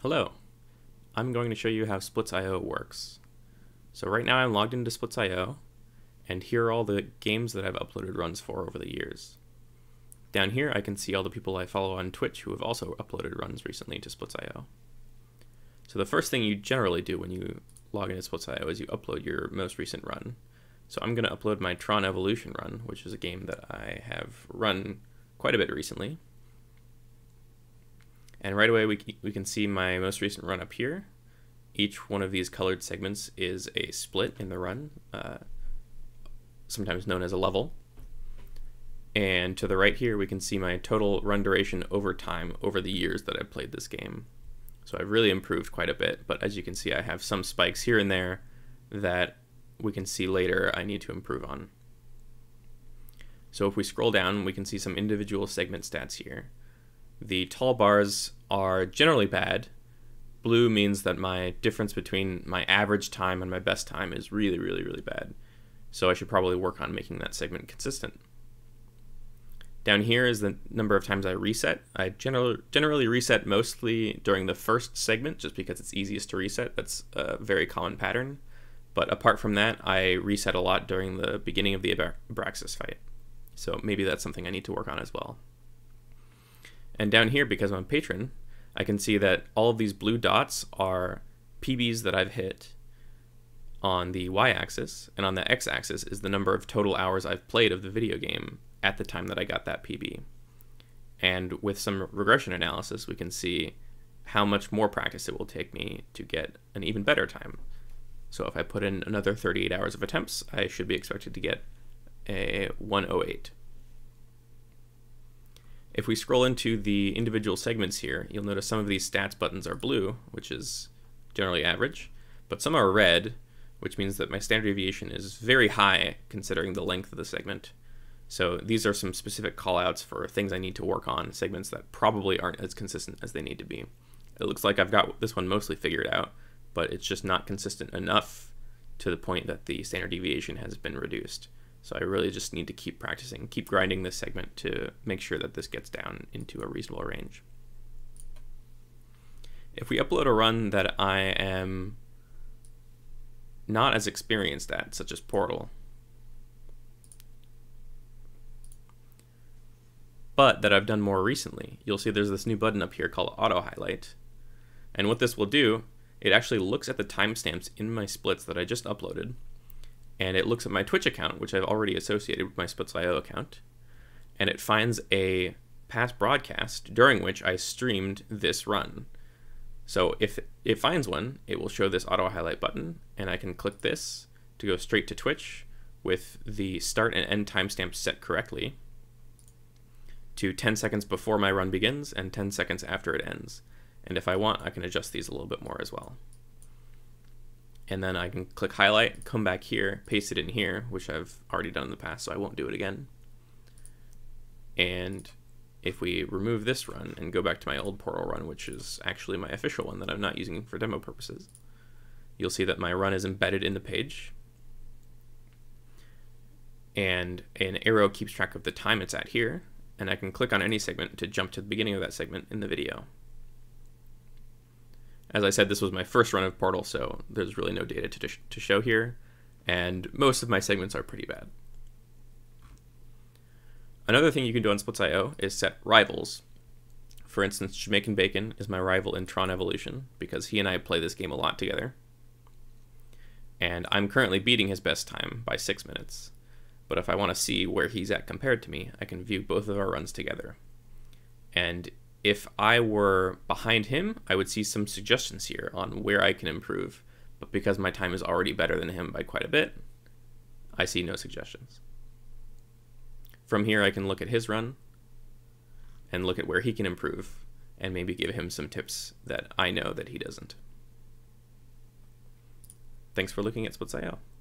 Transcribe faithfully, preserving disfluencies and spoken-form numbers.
Hello, I'm going to show you how Splits dot i o works. So right now I'm logged into Splits dot i o, and here are all the games that I've uploaded runs for over the years. Down here I can see all the people I follow on Twitch who have also uploaded runs recently to Splits dot i o. So the first thing you generally do when you log into Splits dot i o is you upload your most recent run. So I'm going to upload my Tron Evolution run, which is a game that I have run quite a bit recently. And right away we, we can see my most recent run up here. Each one of these colored segments is a split in the run, uh, sometimes known as a level. And to the right here we can see my total run duration over time over the years that I've played this game. So I've really improved quite a bit, but as you can see I have some spikes here and there that we can see later I need to improve on. So if we scroll down we can see some individual segment stats here. The tall bars are generally bad. Blue means that my difference between my average time and my best time is really, really, really bad. So I should probably work on making that segment consistent. Down here is the number of times I reset. I generally, generally reset mostly during the first segment just because it's easiest to reset. That's a very common pattern. But apart from that, I reset a lot during the beginning of the Abraxas fight. So maybe that's something I need to work on as well. And down here, because I'm a patron, I can see that all of these blue dots are P Bs that I've hit on the y-axis, and on the x-axis is the number of total hours I've played of the video game at the time that I got that P B. And with some regression analysis, we can see how much more practice it will take me to get an even better time. So if I put in another thirty-eight hours of attempts, I should be expected to get a one oh eight. If we scroll into the individual segments here, you'll notice some of these stats buttons are blue, which is generally average, but some are red, which means that my standard deviation is very high considering the length of the segment. So these are some specific callouts for things I need to work on, segments that probably aren't as consistent as they need to be. It looks like I've got this one mostly figured out, but it's just not consistent enough to the point that the standard deviation has been reduced. So I really just need to keep practicing, keep grinding this segment to make sure that this gets down into a reasonable range. If we upload a run that I am not as experienced at, such as Portal, but that I've done more recently, you'll see there's this new button up here called Auto Highlight. And what this will do, it actually looks at the timestamps in my splits that I just uploaded, and it looks at my Twitch account, which I've already associated with my Splits dot i o account, and it finds a past broadcast during which I streamed this run. So if it finds one, it will show this auto highlight button, and I can click this to go straight to Twitch with the start and end timestamps set correctly to ten seconds before my run begins and ten seconds after it ends. And if I want, I can adjust these a little bit more as well. And then I can click highlight, come back here, paste it in here, which I've already done in the past, so I won't do it again. And if we remove this run and go back to my old Portal run, which is actually my official one that I'm not using for demo purposes, you'll see that my run is embedded in the page. And an arrow keeps track of the time it's at here, and I can click on any segment to jump to the beginning of that segment in the video. As I said, this was my first run of Portal, so there's really no data to, to show here, and most of my segments are pretty bad. Another thing you can do on Splits dot i o is set rivals. For instance, Jamaican Bacon is my rival in Tron Evolution, because he and I play this game a lot together. And I'm currently beating his best time by six minutes. But if I want to see where he's at compared to me, I can view both of our runs together. And if I were behind him, I would see some suggestions here on where I can improve, but because my time is already better than him by quite a bit, I see no suggestions. From here I can look at his run and look at where he can improve and maybe give him some tips that I know that he doesn't. Thanks for looking at Splits dot i o.